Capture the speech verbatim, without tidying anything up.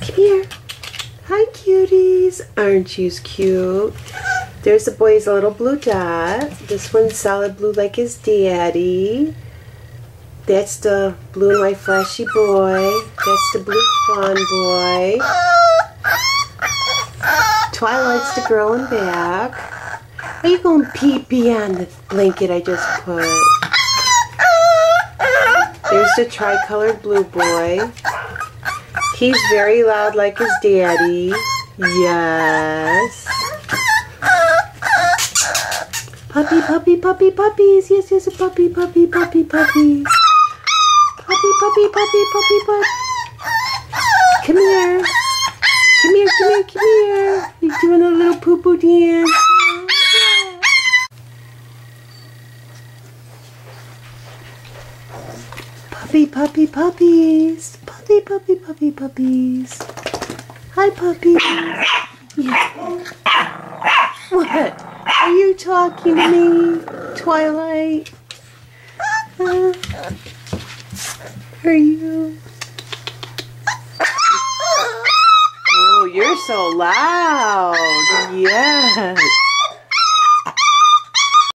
Come here. Hi, cuties. Aren't you cute? There's the boy's a little blue dot. This one's solid blue like his daddy. That's the blue and white flashy boy. That's the blue fawn boy. Twilight's the girl in back. Are you going pee-pee on the blanket I just put? There's the tricolored blue boy. He's very loud like his daddy. Yes. Puppy, puppy, puppy, puppies. Yes, yes, a puppy, puppy, puppy, puppy. Puppy, puppy, puppy, puppy, puppy. Come here. Come here, come here, come here. You're doing a little poo-poo dance. Puppy, puppy, puppies. Puppy, puppy, puppy, puppies. Hi, puppy. Yeah. What? Are you talking to me, Twilight? Uh, are you? Oh, you're so loud. Yes.